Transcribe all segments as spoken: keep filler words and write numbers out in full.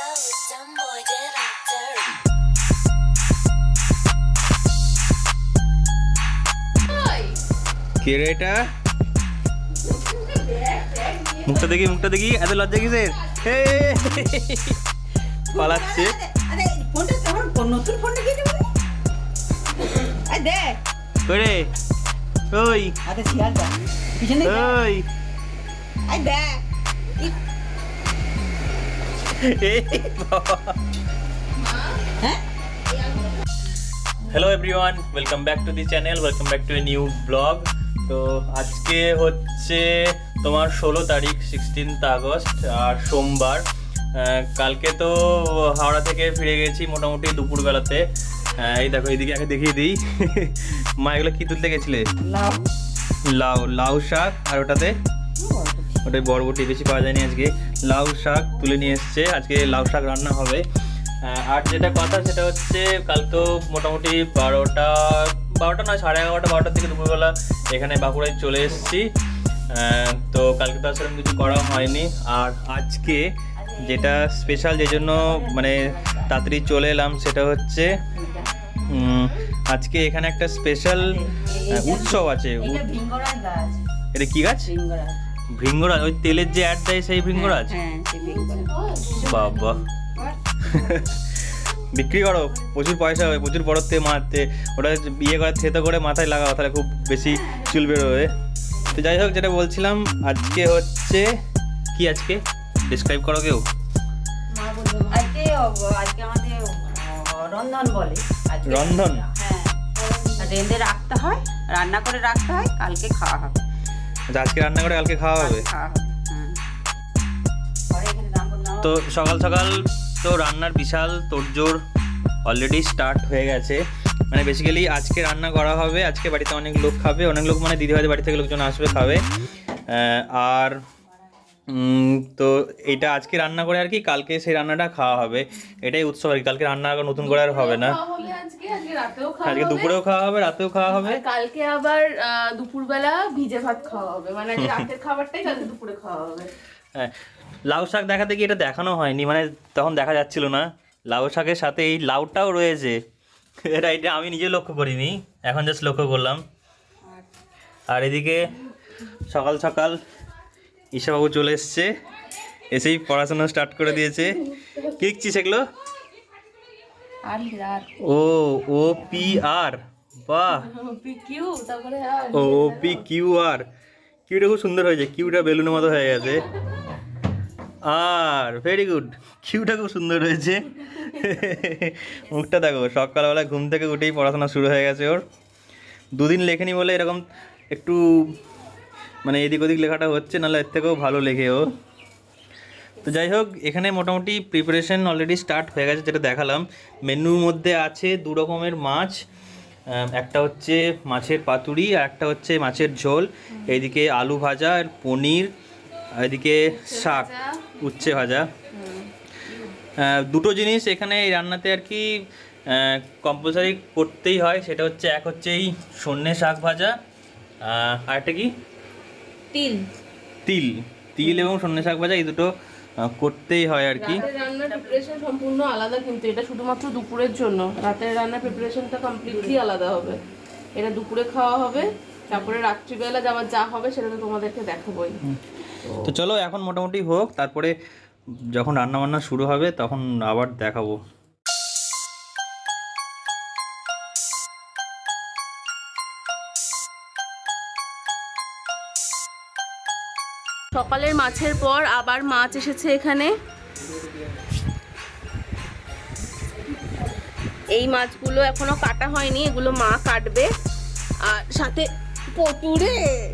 কে রে এটা? মুখটা দেখি মুখটা দেখি এত লজ্জা কিসের? পালাচ্ছে। ওরে ওই ওই hello everyone, welcome back to the channel, welcome back to a new blog. তো আজকে হচ্ছে তোমার ষোলো তারিখ সিক্সটিন্থ আগস্ট আর সোমবার। কালকে তো হাওড়া থেকে ফিরে গেছি মোটামুটি দুপুরবেলাতে। এই দেখো এইদিকে আগে দেখিয়ে দিই। মা এগুলো কী তুলতে গেছিলে? লাউ লাউ লাউ শাক, আর ওটাতে ওটাই বরবটি, বেশি পাওয়া যায়নি আজকে। লাউ শাক তুলে নিয়ে এসছে, আজকে লাউ শাক রান্না হবে। আর যেটা কথা সেটা হচ্ছে কাল তো মোটামুটি বারোটা বারোটা নয় সাড়ে এগারোটা বারোটার দিকে দুপুরবেলা এখানে বাঁকুড়ায় চলে এসেছি। তো কালকে তো আসলে কিছু করা হয়নি। আর আজকে যেটা স্পেশাল, যে জন্য মানে তাড়াতাড়ি চলে এলাম, সেটা হচ্ছে আজকে এখানে একটা স্পেশাল উৎসব আছে। এটা কি গাছ? ভৃঙ্গরাজ। ওই তেলের যে অ্যাড দেয় সেই ভৃঙ্গরাজ? বাবা, বিক্রি করো, প্রচুর পয়সা হবে, প্রচুর বড়তে মারতে ওটা বিয়ে করে থেতো করে মাথায় লাগাও, তাহলে খুব বেশি চুল বেরোবে। তো যাই হোক, যেটা বলছিলাম আজকে হচ্ছে কি, আজকে ডিসক্রাইব করো কেউ। আজকে আজকে আমাদের রন্ধন বলে। রন্ধন? হ্যাঁ, রেঁধে রাখতে হয়, রান্না করে রাখতে হয়, কালকে খাওয়া হবে। আচ্ছা, আজকে রান্না করে কালকে খাওয়া হবে। তো সকাল সকাল তো রান্নার বিশাল তোড়জোড় অলরেডি স্টার্ট হয়ে গেছে। মানে বেসিক্যালি আজকে রান্না করা হবে, আজকে বাড়িতে অনেক লোক খাবে, অনেক লোক মানে দিদিভাইদের বাড়ি থেকে লোকজন আসবে খাবে। আর তো এইটা আজকে রান্না করে আর কি কালকে সেই রান্নাটা খাওয়া হবে, এটাই উৎসব আর কি। কালকে রান্না আর নতুন করে আর হবে না, আজকে দুপুরেও খাওয়া হবে, রাতেও খাওয়া হবে, কালকে আবার দুপুরবেলা ভিজে ভাত খাওয়া হবে, মানে রাতের খাবারটাই কালকে দুপুরে খাওয়া হবে। হ্যাঁ, লাউ শাক দেখাতে গিয়ে এটা দেখানো হয়নি, মানে তখন দেখা যাচ্ছিল না। লাউ শাকের সাথে এই লাউটাও রয়েছে, এটা এটা আমি নিজে লক্ষ্য করিনি, এখন জাস্ট লক্ষ্য করলাম। আর এদিকে সকাল সকাল ঈশাবাবু চলে এসছে, এসেই পড়াশোনা স্টার্ট করে দিয়েছে। কি লিখছিস এগুলো? ও ও পি আর, বাহ, ও পি কিউ আর। কিউটা খুব সুন্দর হয়েছে, কিউটা বেলুনের মতো হয়ে গেছে। আর ভেরি গুড, কিউটা খুব সুন্দর হয়েছে। মুখটা দেখো, সকালবেলা ঘুম থেকে উঠেই পড়াশোনা শুরু হয়ে গেছে ওর। দুদিন লেখেনি বলে এরকম একটু মানে এদিক ওদিক লেখাটা হচ্ছে, নাহলে এর থেকেও ভালো লেখে ও। তো যাই হোক, এখানে মোটামুটি প্রিপারেশন অলরেডি স্টার্ট হয়ে গেছে, যেটা দেখালাম। মেনুর মধ্যে আছে দু রকমের মাছ, একটা হচ্ছে মাছের পাতুরি আর একটা হচ্ছে মাছের ঝোল। এইদিকে আলু ভাজা আর পনির, এদিকে শাক, উচ্ছে ভাজা। দুটো জিনিস এখানে এই রান্নাতে আর কি কম্পালসারি করতেই হয়, সেটা হচ্ছে এক হচ্ছে এই সন্নে শাক ভাজা, আর একটা কি তিল তিল তিল এবং সন্নে শাক ভাজা, এই দুটো করতেই হয় আর কি। রান্নার প্রিপারেশন সম্পূর্ণ আলাদা, কিন্তু এটা শুধুমাত্র দুপুরের জন্য। রাতের রান্নার প্রিপারেশনটা কমপ্লিটলি আলাদা হবে। এটা দুপুরে খাওয়া হবে, তারপরে রাত্রিবেলা যাওয়ার যা হবে সেটা তো তোমাদেরকে দেখাবোই। তো চলো এখন মোটামুটি হোক, তারপরে যখন রান্না বান্না শুরু হবে তখন আবার দেখাবো। সকালের মাছের পর আবার মাছ এসেছে এখানে। এই মাছগুলো এখনো কাটা হয়নি, এগুলো মা কাটবে। আর সাথে পটুরে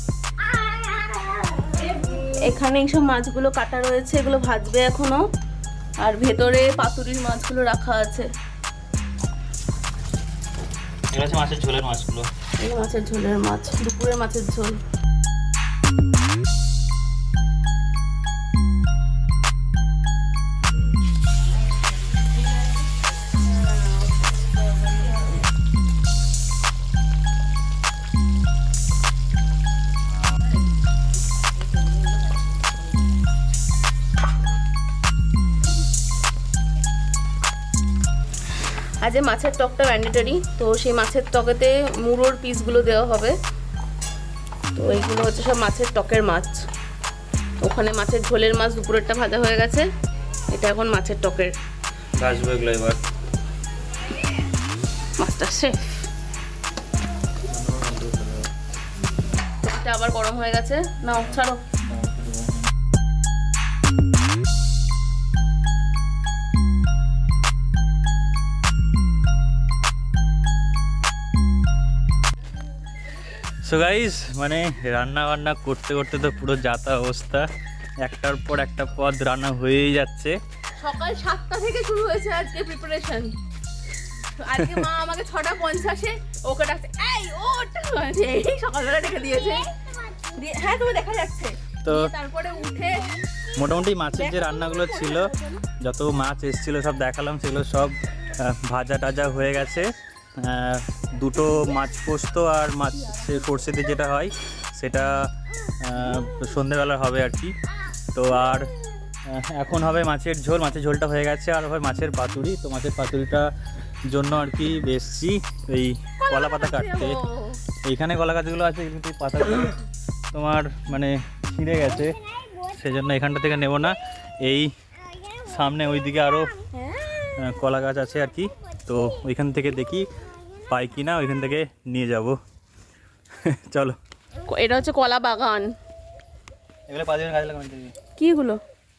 এখানে এইসব মাছগুলো কাটা রয়েছে, এগুলো ভাজবে এখনো। আর ভেতরে পাতুরির মাছগুলো রাখা আছে। মাছের ঝোলের মাছগুলো, এই মাছের ঝোলের মাছ, দুপুরের মাছের ঝোল। আজ যে মাছের টকটা ম্যান্ডেটরি, তো সেই মাছের টকেতে মুড়োর পিসগুলো দেওয়া হবে। তো এইগুলো হচ্ছে সব মাছের টকের মাছ। ওখানে মাছের ঝোলের মাছ দুপুরেরটা ভাজা হয়ে গেছে, এটা এখন মাছের টকের। ভাজবো এগুলো এবার। মাছটা শেফ। এটা আবার গরম হয়ে গেছে, নাও ছাড়ো। সো গাইস, মানে রান্না বান্না করতে করতে তো পুরো যাতা অবস্থা, একটার পর একটা পদ রান্না হয়েই যাচ্ছে। সকাল সাতটা থেকে শুরু হয়েছে আজকে প্রিপারেশন। আজকে মা আমাকে ছটা পঞ্চাশে ওকে ডাকছে, এই ওঠ, এই সকালবেলা ডেকে দিয়েছে। হ্যাঁ তুমি দেখা যাচ্ছে। তো তারপরে উঠে মোটামুটি মাছের যে রান্নাগুলো ছিল, যত মাছ এসেছিল সব দেখালাম, সেগুলো সব ভাজা টাজা হয়ে গেছে। দুটো মাছ পোস্ত আর মাছ সর্ষে দিয়ে যেটা হয় সেটা সন্ধ্যেবেলা হবে আর কি। তো আর এখন হবে মাছের ঝোল, মাছের ঝোলটা হয়ে গেছে, আর হবে মাছের পাতুরি। তো মাছের পাতুরিটার জন্য আর কি বেশি এই কলা পাতা কাটতে। এইখানে কলা গাছগুলো আছে কিন্তু পাতাগুলো তোমার মানে ছিঁড়ে গেছে, সেজন্য এখানটা থেকে নেব না। এই সামনে ওইদিকে আরও কলা গাছ আছে আর কি, তো ওইখান থেকে দেখি পাই কি না, ওইখান থেকে নিয়ে যাব। চলো। এটা হচ্ছে কলা বাগান। এগুলো পাঁচজন গাছ লাগানো কি এগুলো?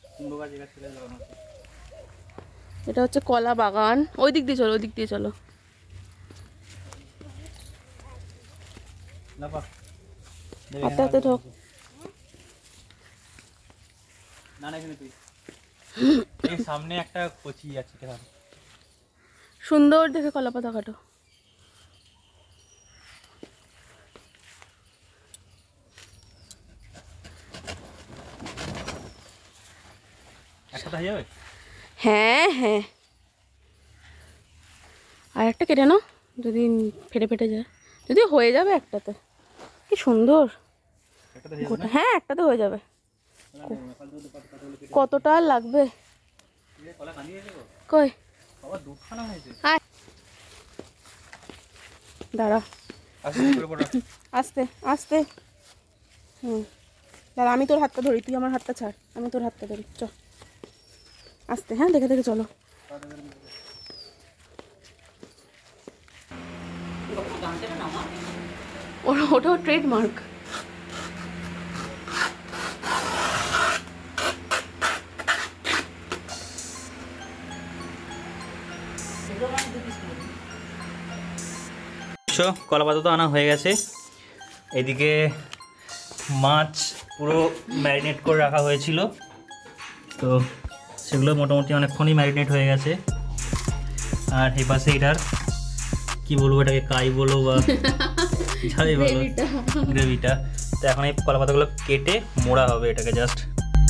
এটা হচ্ছে কলা বাগান। ওই দিক দিয়ে চলো, ওই দিক দিয়ে চলো। হাতে হাতে ঢোক। না না, এখানে তুই এই সামনে একটা কচি আছে, সুন্দর দেখে কলা পাতা কাটো। হ্যাঁ হ্যাঁ, আর একটা কেটে নাও যদি ফেটে ফেটে যায়, যদি হয়ে যাবে একটাতে। কি সুন্দর। হ্যাঁ একটাতে হয়ে যাবে। কতটা লাগবে? কই দাঁড়া, আস্তে আস্তে। হুম দাঁড়া, আমি তোর হাতটা ধরি, তুই আমার হাতটা ছাড়, আমি তোর হাতটা ধরি। চ আস্তে, হ্যাঁ দেখে দেখে চলো। ওটাও ট্রেডমার্ক। কলা পাতা তো আনা হয়ে গেছে। এদিকে মাছ পুরো ম্যারিনেট করে রাখা হয়েছিল, তো সেগুলো মোটামুটি অনেকক্ষণই ম্যারিনেট হয়ে গেছে। আর এই পাশে এটার কি বলবো, এটাকে কাই বলো বা যাই বলো, গ্রেভিটা। তো এখন এই কলা পাতাগুলো কেটে মোড়া হবে এটাকে জাস্ট।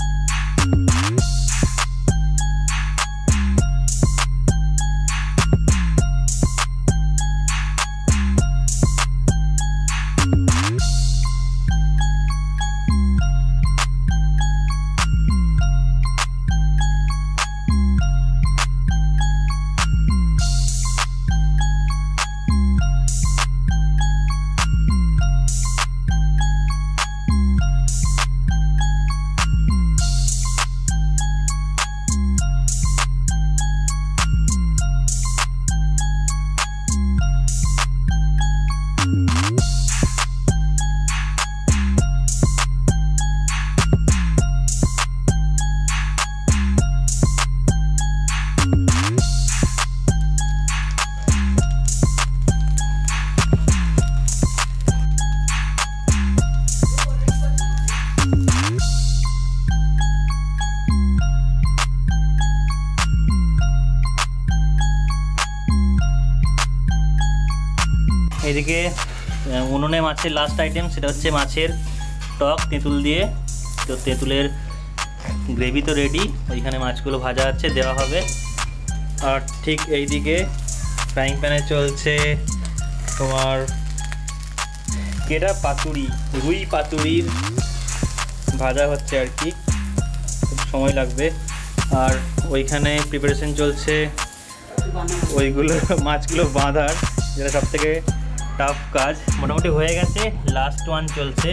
এদিকে উনুনে মাছের লাস্ট আইটেম, সেটা হচ্ছে মাছের টক তেঁতুল দিয়ে। তো তেঁতুলের গ্রেভি তো রেডি, ওইখানে মাছগুলো ভাজা আছে, দেওয়া হবে। আর ঠিক এইদিকে ফ্রাইং প্যানে চলছে তোমার কেটা পাতুরি, রুই পাতুরির ভাজা হচ্ছে আর কি, খুব সময় লাগবে। আর ওইখানে প্রিপারেশন চলছে ওইগুলো মাছগুলো বাঁধার, যেটা সব থেকে টাফ কাজ। মোটামুটি হয়ে গেছে, লাস্ট ওয়ান চলছে,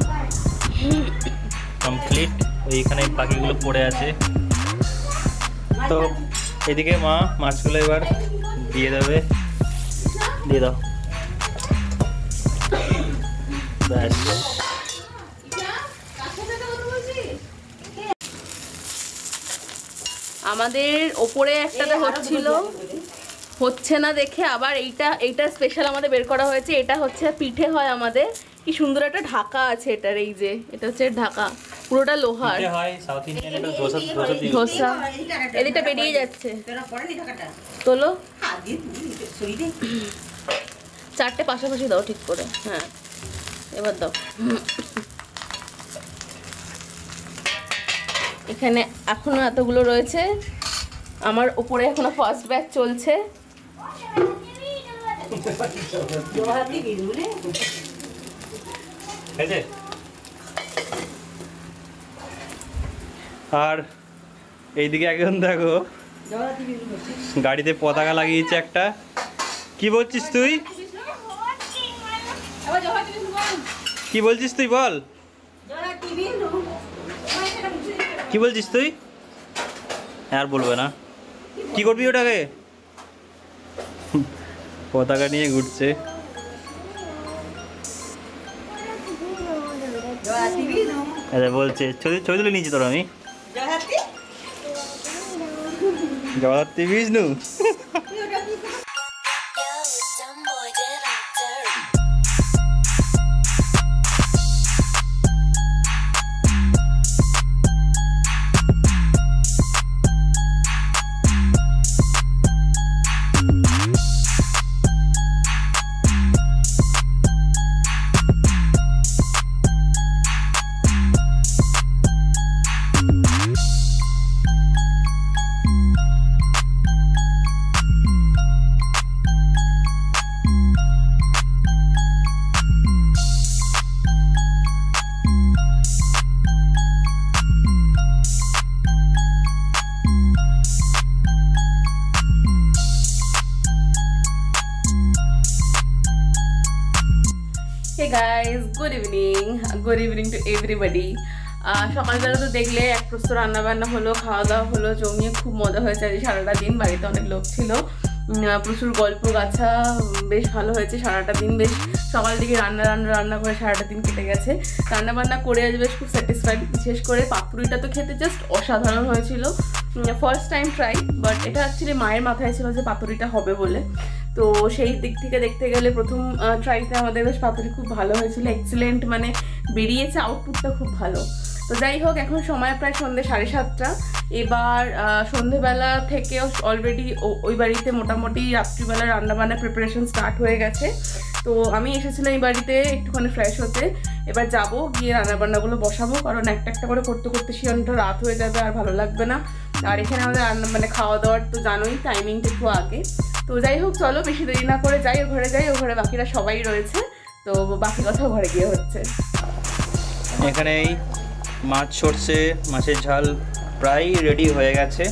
কমপ্লিট। ওইখানে বাকিগুলো পড়ে আছে। তো এদিকে মা মাছগুলো এবার দিয়ে দেবে, দিয়ে দাও, ব্যাস। আমাদের ওপরে একটাতে হচ্ছিল, হচ্ছে না দেখে আবার এইটা এইটা স্পেশাল আমাদের বের করা হয়েছে। এটা হচ্ছে পিঠে হয় আমাদের, কি সুন্দর একটা ঢাকা আছে এটার। এই যে এটা হচ্ছে ঢাকা, পুরোটা লোহার। ধোসা এদিকটা বেরিয়ে যাচ্ছে, তোলো চারটে পাশাপাশি দাও ঠিক করে। হ্যাঁ এবার দাও। এখানে এখনো এতগুলো রয়েছে। আমার উপরে এখনো ফার্স্ট ব্যাচ চলছে। আর এইদিকে একজন দেখো গাড়িতে পতাকা লাগিয়েছে একটা। কি বলছিস তুই, কি বলছিস তুই বল, কি বলছিস তুই? আর বলবে না, কি করবি ওটাকে? পতাকা নিয়ে ঘুরছে। আচ্ছা বলছে ছবি ছবি তুলে নিয়েছি তোর আমি। Jagaddhatri Vishnu. Hey guys, good evening. Good evening to everybody. সকালবেলা তো দেখলে এক প্রস্তুত রান্না বান্না হলো, খাওয়া দাওয়া হলো, জমিয়ে খুব মজা হয়েছে। আজ সারাটা দিন বাড়িতে অনেক লোক ছিল, প্রচুর গল্প গাছা, বেশ ভালো হয়েছে সারাটা দিন। বেশ সকাল দিকে রান্না রান্না রান্না করে সারাটা দিন কেটে গেছে। রান্না বান্না করে আজ বেশ খুব স্যাটিসফাইড। বিশেষ করে পাতুরিটা তো খেতে জাস্ট অসাধারণ হয়েছিল। ফার্স্ট টাইম ট্রাই, বাট এটা অ্যাকচুয়ালি মায়ের মাথায় ছিল যে পাতুরিটা হবে বলে। তো সেই দিক থেকে দেখতে গেলে প্রথম ট্রাইতে আমাদের বেশ পাতুরি খুব ভালো হয়েছিল, এক্সিলেন্ট, মানে বেরিয়েছে, আউটপুটটা খুব ভালো। তো যাই হোক, এখন সময় প্রায় সন্ধ্যে সাড়ে সাতটা। এবার সন্ধ্যেবেলা থেকে অলরেডি ওই বাড়িতে মোটামুটি রাত্রিবেলা রান্নাবান্না প্রিপারেশন স্টার্ট হয়ে গেছে। তো আমি এসেছিলাম এই বাড়িতে একটুখানি ফ্রেশ হতে। এবার যাব, গিয়ে রান্নাবান্নাগুলো বসাবো, কারণ একটা একটা করে করতে করতে সে অনেকটা রাত হয়ে যাবে, আর ভালো লাগবে না। আর এখানে আমাদের রান্না মানে খাওয়া দাওয়ার তো জানোই টাইমিংটা একটু আগে। তো যাই হোক, চলো বেশি দেরি না করে যাই, ও ঘরে যাই। ও ঘরে বাকিরা সবাই রয়েছে, তো বাকি কথা ঘরে গিয়ে হচ্ছে। এখানে মাছ সরষে মাছের ঝাল প্রায় রেডি হয়ে গেছে।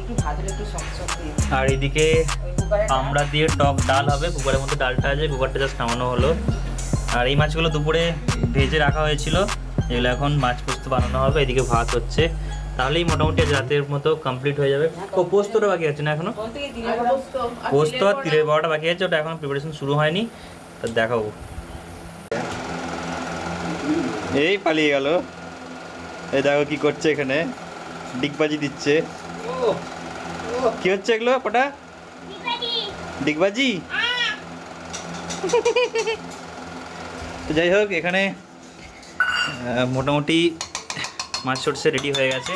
আর এদিকে আমরা দিয়ে টক ডাল হবে, কুকারের মধ্যে ডালটা আছে, কুকারটা জাস্ট নামানো হলো। আর এই মাছগুলো দুপুরে ভেজে রাখা হয়েছিল, এগুলো এখন মাছ পোস্ত বানানো হবে। এদিকে ভাত হচ্ছে, তাহলেই মোটামুটি রাতের মতো কমপ্লিট হয়ে যাবে। ও পোস্তটা বাকি আছে না এখনো, পোস্ত আর তিলের বড়াটা বাকি আছে, ওটা এখন প্রিপারেশন শুরু হয়নি, তো দেখাবো। এই পালিয়ে গেল, এই দেখো কি করছে এখানে, ডিগবাজি দিচ্ছে। কি হচ্ছে এগুলো ওটা? ডিগবাজি। তো যাই হোক, এখানে মোটামুটি মাছ সরষে রেডি হয়ে গেছে।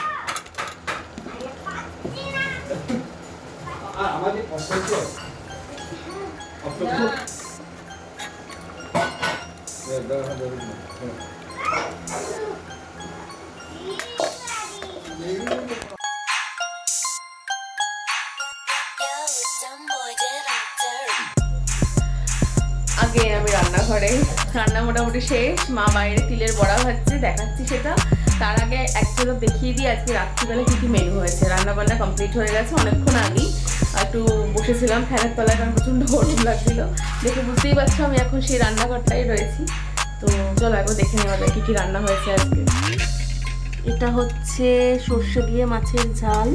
আগে আমি রান্নাঘরে, রান্না মোটামুটি শেষ। মা বাইরে তিলের বড়া ভাজছে, দেখাচ্ছি সেটা। তার আগে এক ঝলক দেখিয়ে দিই আজকে রাত্রিবেলা কী কী মেনু হয়েছে। রান্নাবান্না কমপ্লিট হয়ে গেছে অনেকক্ষণ আগেই। একটু বসেছিলাম ফ্যানের তলায়, কারণ প্রচণ্ড গরম লাগছিল। দেখে বুঝতেই পারছো আমি এখন সেই রান্নাঘরটাই রয়েছি। তো চলো একবার দেখে নেওয়া যায় কী কী রান্না হয়েছে আজকে। এটা হচ্ছে সর্ষে দিয়ে মাছের ঝাল,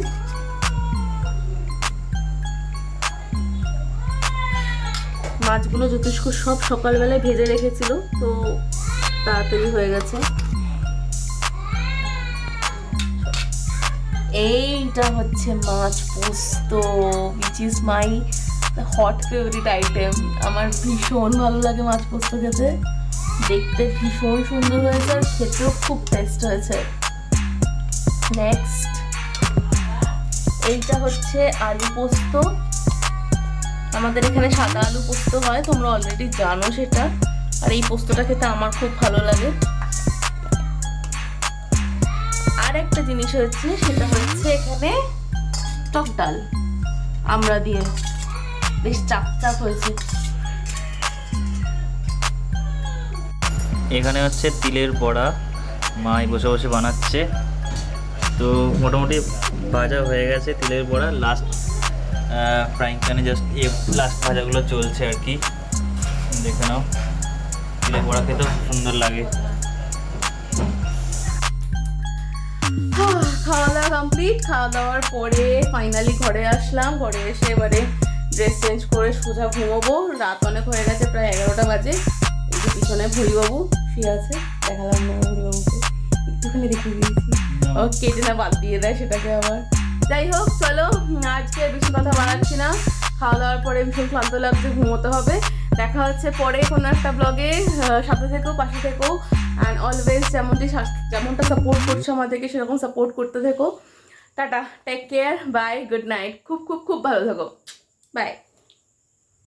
মাছগুলো যথেষ্ট সব সকালবেলায় ভেজে রেখেছিল, তো তাড়াতাড়ি হয়ে গেছে। এইটা হচ্ছে মাছ পোস্ত, which is my hot favourite item. আমার ভীষণ ভালো লাগে মাছ পোস্ত খেতে, দেখতে ভীষণ সুন্দর হয়েছে আর খেতেও খুব টেস্ট হয়েছে। নেক্সট এইটা হচ্ছে আলু পোস্ত। আমাদের এখানে সাদা আলু পোস্ত হয়, তোমরা অলরেডি জানো সেটা। আর এই পোস্তটা খেতে আমার খুব ভালো লাগে। আর একটা জিনিস হচ্ছে, সেটা হচ্ছে এখানে টক ডাল আমরা দিয়ে, বেশ চাপ চাপ হয়েছে। এখানে হচ্ছে তিলের বড়া, মাই বসে বসে বানাচ্ছে। তো মোটামুটি ভাজা হয়ে গেছে তিলের বড়া, লাস্ট ফ্রাইং প্যানে জাস্ট এ লাস্ট ভাজাগুলো চলছে আর কি। দেখে নাও, তিলের বড়া খেতেও খুব সুন্দর লাগে। খাওয়া দাওয়া কমপ্লিট। খাওয়া দাওয়ার পরে ফাইনালি ঘরে আসলাম। ঘরে এসে এবারে ড্রেস চেঞ্জ করে সোজা ঘুমোবো। রাত অনেক হয়ে গেছে, প্রায় এগারোটা বাজে। এই যে পিছনে ভুড়িবাবু শুয়ে আছে, দেখালাম না ভুড়িবাবুকে, একটুখানি দেখিয়ে দিয়েছি। ও কেটে না বাদ দিয়ে দেয় সেটাকে আবার। যাই হোক, চলো আজকে বেশি কথা বাড়াচ্ছি না। খাওয়া দাওয়ার পরে ভীষণ ক্লান্ত লাগছে, ঘুমোতে হবে। দেখা হচ্ছে পরে কোনো একটা ব্লগে। সাথে থেকেও, পাশে থেকেও, অ্যান্ড অলওয়েজ যেমনটি যেমনটা সাপোর্ট করছো আমাদেরকে সেরকম সাপোর্ট করতে থেকো। Tata, take care, bye, good night. খুব খুব খুব ভালো থাকো, বাই।